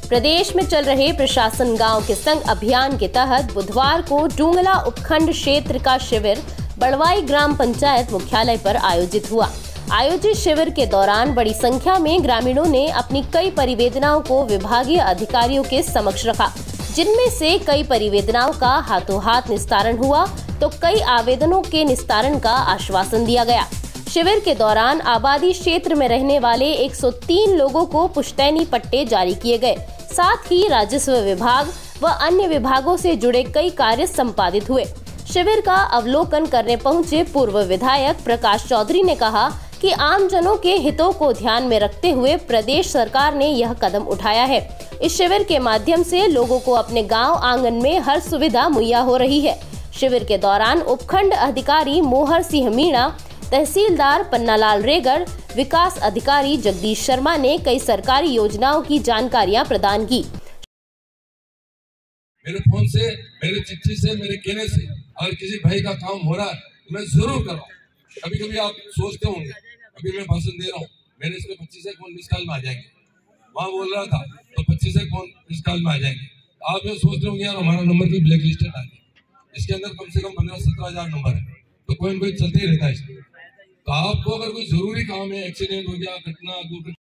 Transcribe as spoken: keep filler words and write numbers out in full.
प्रदेश में चल रहे प्रशासन गांव के संग अभियान के तहत बुधवार को डूंगला उपखंड क्षेत्र का शिविर बड़वाई ग्राम पंचायत मुख्यालय पर आयोजित हुआ। आयोजित शिविर के दौरान बड़ी संख्या में ग्रामीणों ने अपनी कई परिवेदनाओं को विभागीय अधिकारियों के समक्ष रखा, जिनमें से कई परिवेदनाओं का हाथों हाथ निस्तारण हुआ तो कई आवेदनों के निस्तारण का आश्वासन दिया गया। शिविर के दौरान आबादी क्षेत्र में रहने वाले एक सौ तीन लोगों को पुश्तैनी पट्टे जारी किए गए। साथ ही राजस्व विभाग व अन्य विभागों से जुड़े कई कार्य संपादित हुए। शिविर का अवलोकन करने पहुंचे पूर्व विधायक प्रकाश चौधरी ने कहा कि आम जनों के हितों को ध्यान में रखते हुए प्रदेश सरकार ने यह कदम उठाया है। इस शिविर के माध्यम से लोगों को अपने गांव आंगन में हर सुविधा मुहैया हो रही है। शिविर के दौरान उपखंड अधिकारी मोहर सिंह मीणा, तहसीलदार पन्नालाल रेगर, विकास अधिकारी जगदीश शर्मा ने कई सरकारी योजनाओं की जानकारियां प्रदान की। मेरे फोन से, मेरे चिट्ठी से, मेरे कहने से अगर किसी भाई का काम हो रहा है तो मैं जरूर कराऊं। कभी कभी आप सोचते होंगे, अभी मैं भाषण दे रहा हूँ, मेरे इसमें पच्चीस एक फोन मिस कॉल में आ जाएंगे। वहाँ बोल रहा था तो पच्चीस एक फोन मिस कॉल में आ जाएंगे। आप ये सोच रहे होंगे यार हमारा नंबर भी ब्लैक लिस्टेड आ गया, इसके अंदर कम से कम पंद्रह सत्रह हजार नंबर है, तो कोई न कोई चलते ही रहता है इसमें। तो आपको अगर कोई जरूरी काम है, एक्सीडेंट हो गया, घटना